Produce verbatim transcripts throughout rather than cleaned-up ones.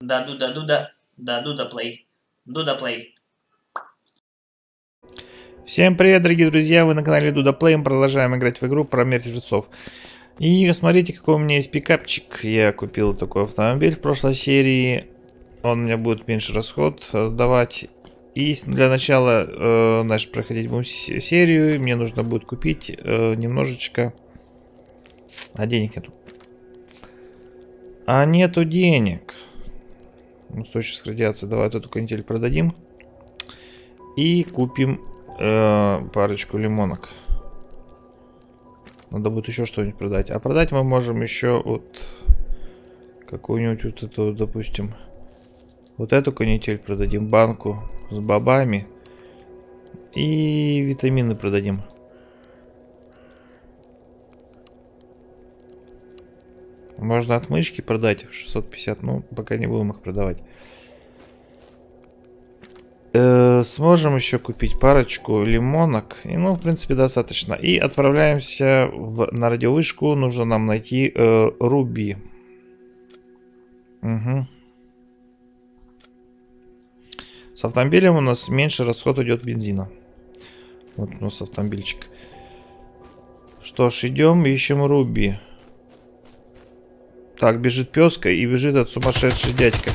Да, дуда, дуда, да, дуда плей, дуда плей. Всем привет, дорогие друзья, вы на канале Дуда Плей, мы продолжаем играть в игру про мертвецов. И смотрите, какой у меня есть пикапчик. Я купил такой автомобиль в прошлой серии. Он мне будет меньше расход давать. И для начала, э, значит, проходить будем серию. Мне нужно будет купить э, немножечко... А денег нету. А нету денег. Ну, устойчивость радиации. Давай вот эту канитель продадим. И купим э, парочку лимонок. Надо будет еще что-нибудь продать. А продать мы можем еще вот какую-нибудь вот эту, допустим, вот эту канитель продадим, банку с бобами. И витамины продадим. Можно отмычки продать шестьсот пятьдесят, ну пока не будем их продавать. Э, сможем еще купить парочку лимонок. И, ну, в принципе, достаточно. И отправляемся в, на радиовышку. Нужно нам найти э, Руби. Угу. С автомобилем у нас меньше расход идет бензина. Вот у нас автомобильчик. Что ж, идем, ищем Руби. Так, бежит песка и бежит от сумасшедший дядька.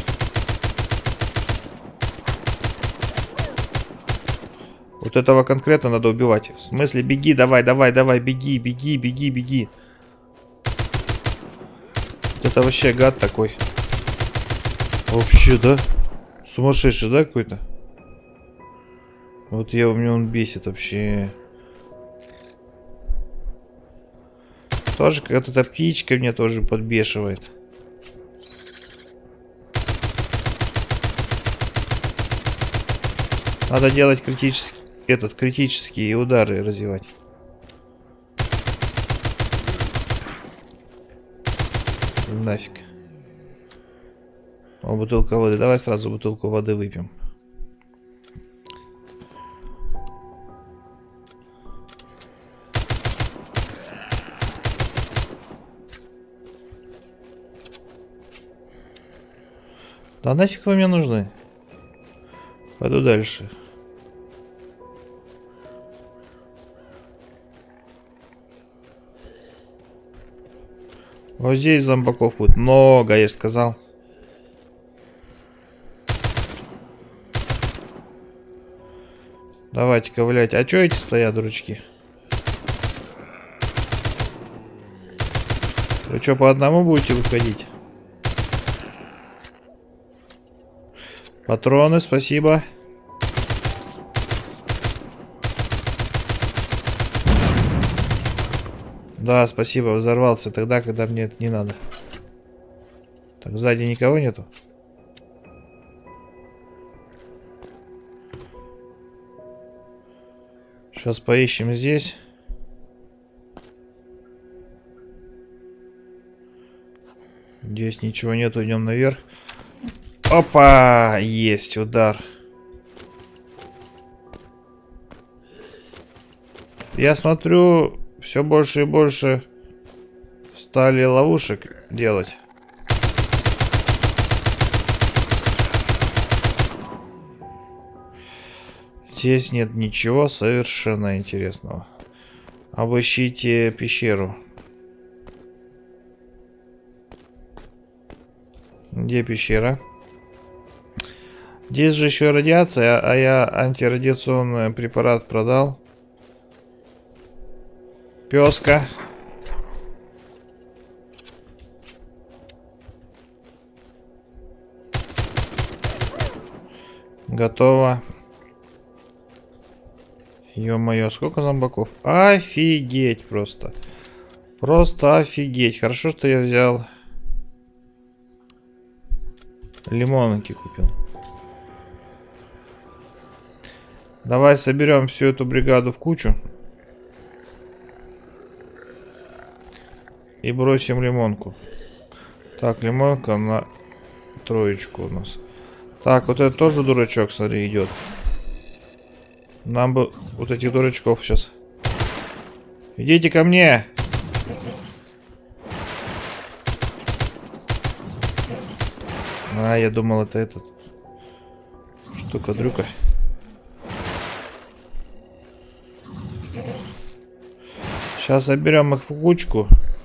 Вот этого конкретно надо убивать. В смысле, беги, давай, давай, давай, беги, беги, беги, беги. Вот это вообще гад такой. Вообще, да? Сумасшедший, да, какой-то? Вот я, у меня он бесит вообще. Тоже какая-то птичка меня тоже подбешивает. Надо делать критический, этот, критические удары развивать. Нафиг. О, бутылка воды. Давай сразу бутылку воды выпьем. Да нафиг вы мне нужны? Пойду дальше. Вот здесь зомбаков будет много, я же сказал. Давайте ковылять. А чё эти стоят, дурачки? Вы что, по одному будете выходить? Патроны, спасибо. Да, спасибо, взорвался тогда, когда мне это не надо. Так, сзади никого нету? Сейчас поищем здесь. Здесь ничего нету, идем наверх. Опа! Есть удар. Я смотрю, все больше и больше стали ловушек делать. Здесь нет ничего совершенно интересного. Обыщите пещеру. Где пещера? Здесь же еще радиация, а я антирадиационный препарат продал. Песка. Готово. Ё-моё, сколько зомбаков? Офигеть просто. Просто офигеть. Хорошо, что я взял. Лимонки купил. Давай соберем всю эту бригаду в кучу. И бросим лимонку. Так, лимонка на троечку у нас. Так, вот это тоже дурачок, смотри, идет. Нам бы вот этих дурачков сейчас. Идите ко мне. А, я думал, это этот. Штука-дрюка. Сейчас соберем их в кучку.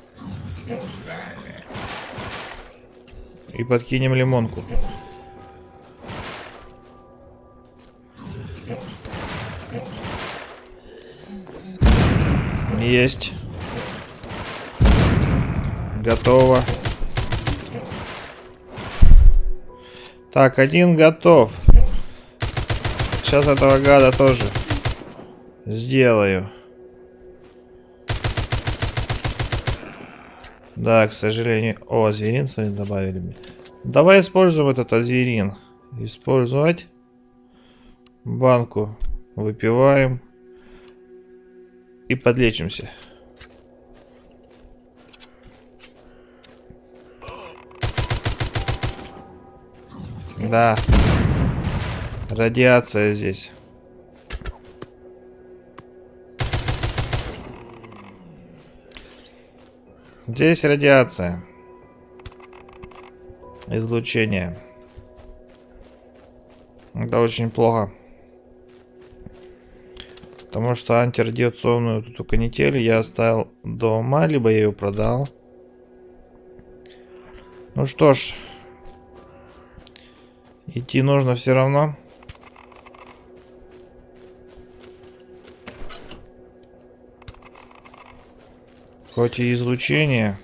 И подкинем лимонку. Есть. Готово. Так, один готов. Сейчас этого гада тоже сделаю. Да, к сожалению. О, зверин сегодня добавили мне. Давай используем этот азверин. Использовать. Банку выпиваем. И подлечимся. Да. Радиация здесь. Здесь радиация. Излучение. Это очень плохо. Потому что антирадиационную эту канитель я оставил дома, либо я ее продал. Ну что ж. Идти нужно все равно. Хоть и излучение.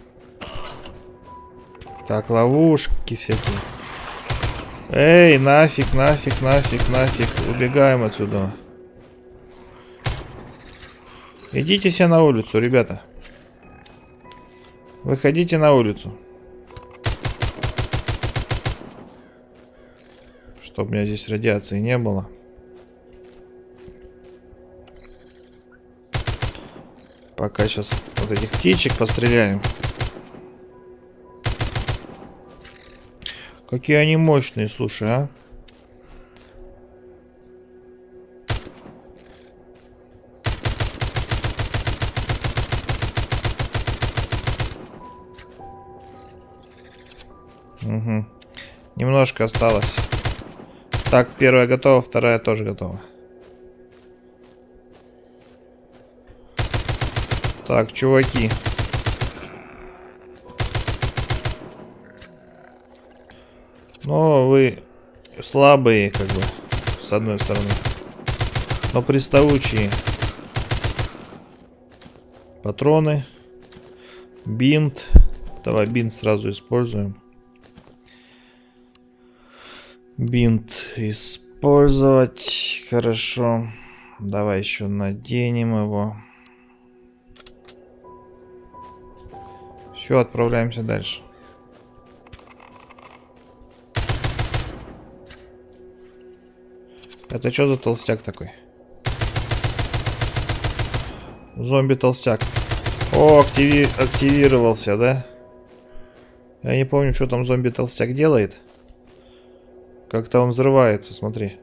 Так, ловушки всякие. Эй, нафиг, нафиг, нафиг, нафиг. Убегаем отсюда. Идите все на улицу, ребята. Выходите на улицу. Чтобы у меня здесь радиации не было. Пока сейчас вот этих птичек постреляем. Какие они мощные, слушай, а. Угу. Немножко осталось. Так, первая готова, вторая тоже готова. Так, чуваки. Ну, вы слабые, как бы, с одной стороны. Но приставучие. Патроны. Бинт. Давай бинт сразу используем. Бинт использовать. Хорошо. Давай еще наденем его. Все, отправляемся дальше. Это что за толстяк такой? Зомби-толстяк. О, активи... активировался, да? Я не помню, что там зомби-толстяк делает. Как-то он взрывается, смотри.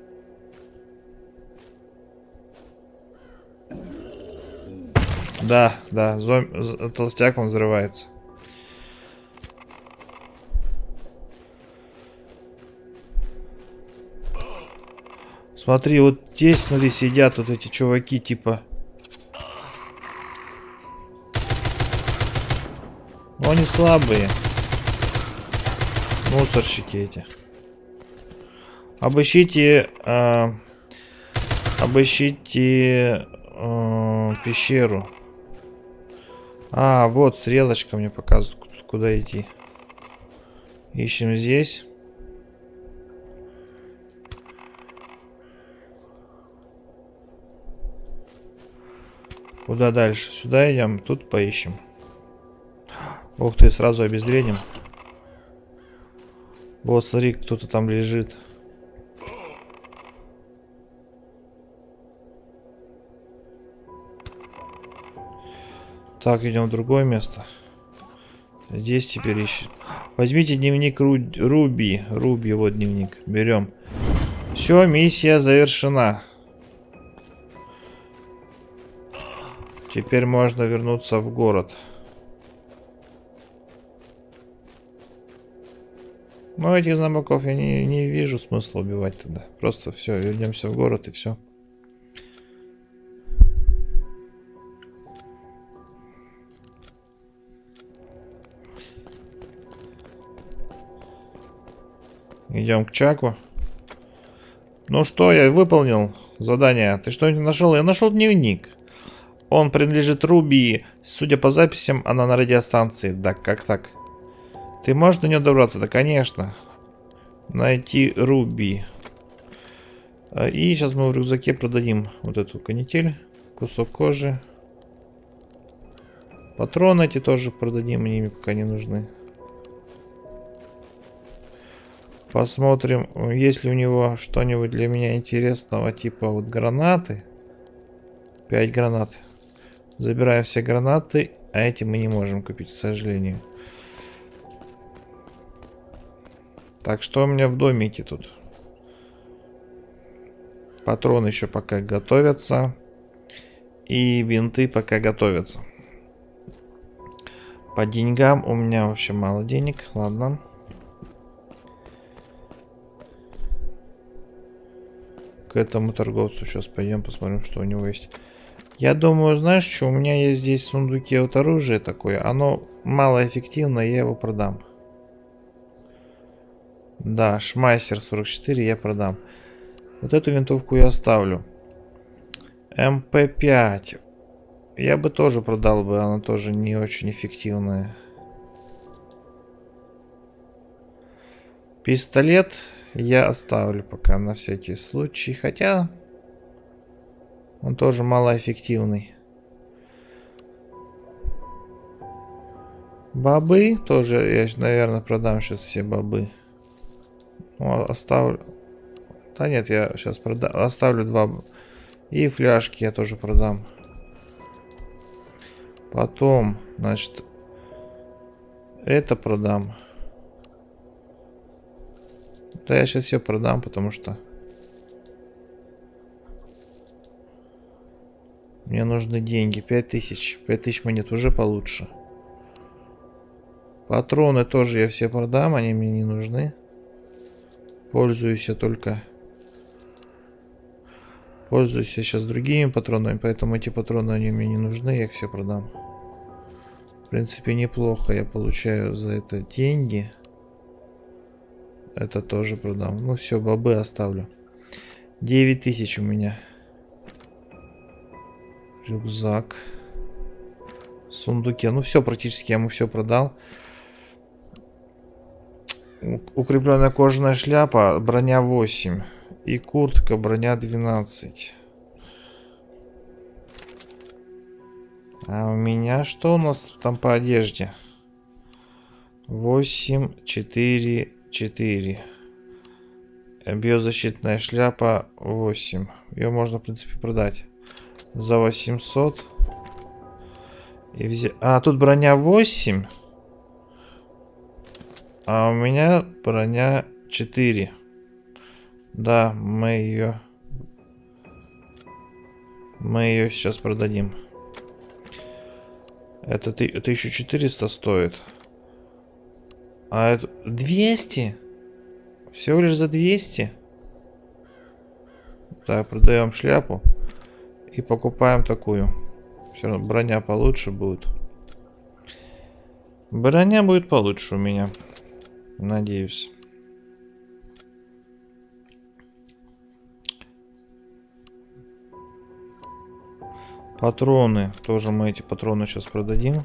Да, да, зомби... толстяк, он взрывается. Смотри, вот здесь, смотри, сидят вот эти чуваки, типа. Но они слабые. Мусорщики эти. Обыщите, э, обыщите э, пещеру. А, вот стрелочка мне показывает, куда идти. Ищем здесь. Куда дальше? Сюда идем, тут поищем. Ух ты, сразу обезвредим. Вот, смотри, кто-то там лежит. Так, идем в другое место. Здесь теперь ищем. Возьмите дневник Ру... Руби. Руби, вот дневник. Берем. Все, миссия завершена. Теперь можно вернуться в город. Но этих зомбаков я не, не вижу смысла убивать тогда. Просто все, вернемся в город и все. Идем к Чаку. Ну что, я выполнил задание. Ты что-нибудь нашел? Я нашел дневник. Он принадлежит Руби. Судя по записям, она на радиостанции. Да, как так? Ты можешь до нее добраться? Да, конечно. Найти Руби. И сейчас мы в рюкзаке продадим вот эту канитель. Кусок кожи. Патроны эти тоже продадим. Они мне пока не нужны. Посмотрим, есть ли у него что-нибудь для меня интересного. Типа вот гранаты. пять гранат. Забираем все гранаты. А эти мы не можем купить, к сожалению. Так, что у меня в домике тут? Патроны еще пока готовятся. И бинты пока готовятся. По деньгам у меня вообще мало денег. Ладно. К этому торговцу сейчас пойдем посмотрим, что у него есть. Я думаю, знаешь что? У меня есть здесь в сундуке вот оружие такое. Оно малоэффективно, я его продам. Да, Шмайсер сорок четыре я продам. Вот эту винтовку я оставлю. эм пэ пять. Я бы тоже продал бы, она тоже не очень эффективная. Пистолет я оставлю пока на всякий случай. Хотя он тоже малоэффективный. Бобы тоже я, наверное, продам сейчас все бобы. Ну, оставлю. Да нет, я сейчас продам. Оставлю два. И фляжки я тоже продам. Потом, значит, это продам. Да я сейчас все продам, потому что мне нужны деньги. пять тысяч. пять тысяч монет уже получше. Патроны тоже я все продам, они мне не нужны. Пользуюсь я только... Пользуюсь я сейчас другими патронами, поэтому эти патроны они мне не нужны, я их все продам. В принципе, неплохо я получаю за это деньги. Это тоже продам. Ну все, бобы оставлю. девять тысяч у меня. Рюкзак. В сундуке. Ну все, практически я ему все продал. Укрепленная кожаная шляпа, броня восемь. И куртка, броня двенадцать. А у меня что у нас там по одежде? восемь, четыре, четыре. Биозащитная шляпа восемь. Ее можно, в принципе, продать за восемьсот. И взять... А, тут броня восемь. А у меня броня четыре. Да, мы ее... Мы ее сейчас продадим. Это тысяча четыреста стоит. А это... двести? Всего лишь за двести? Так, продаем шляпу. И покупаем такую. Все равно броня получше будет. Броня будет получше у меня. Надеюсь. Патроны. Тоже мы эти патроны сейчас продадим.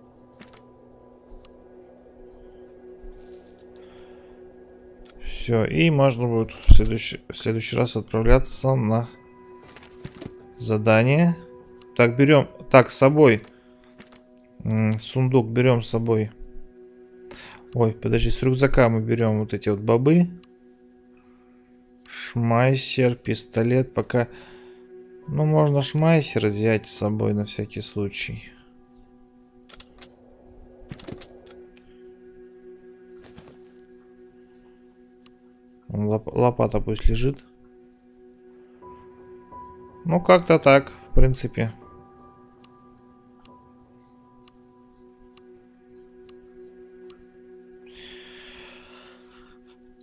Все. И можно будет в следующий, в следующий раз отправляться на задание. Так, берем. Так, с собой. Сундук берем с собой. Ой, подожди, с рюкзака мы берем вот эти вот бобы. Шмайсер, пистолет. Пока... Ну, можно шмайсер взять с собой на всякий случай. Лоп лопата пусть лежит. Ну, как-то так, в принципе.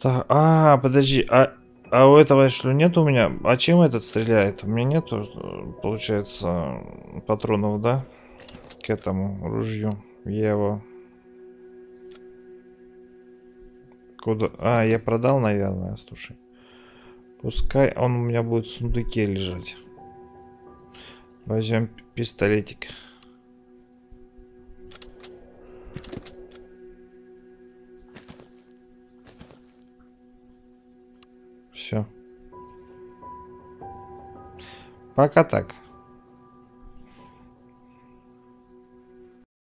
Так, а, подожди, а, а у этого что нет у меня? А чем этот стреляет? У меня нету, э, получается, патронов, да? К этому ружью. Я его... Куда? А, я продал, наверное, слушай. Пускай он у меня будет в сундуке лежать. Возьмем пистолетик. Все. Пока так.